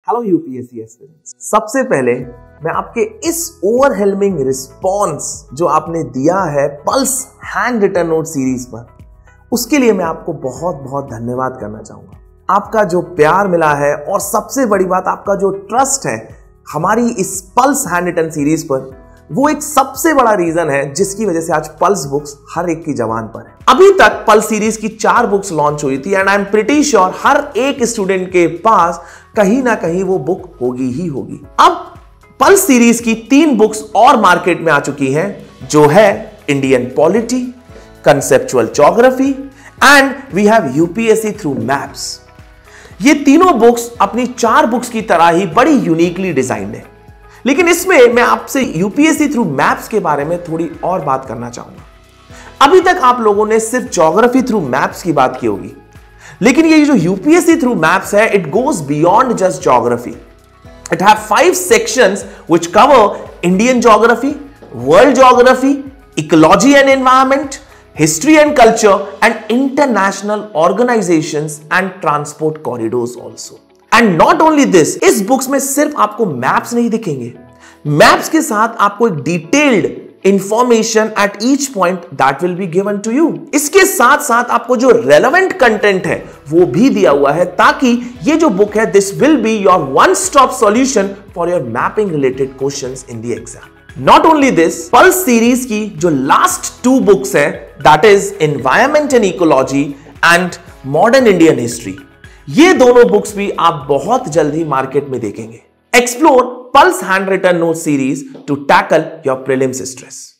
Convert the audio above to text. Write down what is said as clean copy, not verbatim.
Hello UPSC aspirants, सबसे पहले मैं आपके इस ओवरवेलमिंग रिस्पॉन्स जो आपने दिया है pulse handwritten note series पर, उसके लिए मैं आपको बहुत बहुत धन्यवाद करना चाहूंगा। आपका जो प्यार मिला है और सबसे बड़ी बात आपका जो ट्रस्ट है हमारी इस पल्स हैंड रिटन सीरीज पर, वो एक सबसे बड़ा रीजन है जिसकी वजह से आज पल्स बुक्स हर एक की जबान पर है। अभी तक पल्स सीरीज की 4 बुक्स लॉन्च हुई थी and I am pretty sure हर एक स्टूडेंट के पास कहीं ना कहीं वो बुक होगी ही होगी। अब पल्स सीरीज की 3 बुक्स और मार्केट में आ चुकी हैं, जो है Indian polity, conceptual geography and we have UPSC through maps. ये तीनों बुक्स अपनी 4 बुक्स की तरह ही बड़ी यूनिकली डिजाइन्ड है, लेकिन इसमें मैं आपसे यूपीएससी थ्रू मैप्स के बारे में थोड़ी और बात करना चाहूंगा। अभी तक आप लोगों ने सिर्फ ज्योग्राफी थ्रू मैप्स की बात की होगी, लेकिन ये जो यूपीएससी थ्रू मैप्स है, it goes beyond just geography. It have 5 sections which cover Indian geography, world geography, ecology and environment, history and culture and international organisations and transport corridors also. And not only this, इस books में सिर्फ आपको maps नहीं दिखेंगे, maps के साथ आपको एक detailed information at each point that will be given to you. इसके साथ साथ आपको जो रेलेवेंट कंटेंट है वो भी दिया हुआ है, ताकि ये जो बुक है this will be your one stop solution for your mapping related questions in the exam. Not only this, pulse series की जो लास्ट 2 बुक्स है, that is environment and ecology and modern Indian history, ये दोनों books भी आप बहुत जल्दी market में देखेंगे। Explore pulse handwritten note series to tackle your prelims stress.